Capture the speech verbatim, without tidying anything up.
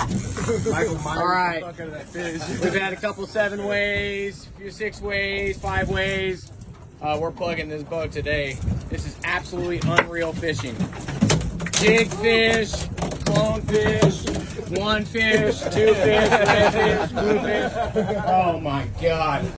Michael Myers. All right. The fuck out of that fish. We've had a couple seven ways, a few six ways, five ways. Uh, we're plugging this boat today. This is absolutely unreal fishing. Jig fish, clone fish, one fish, two fish, red fish, blue fish. Oh my God.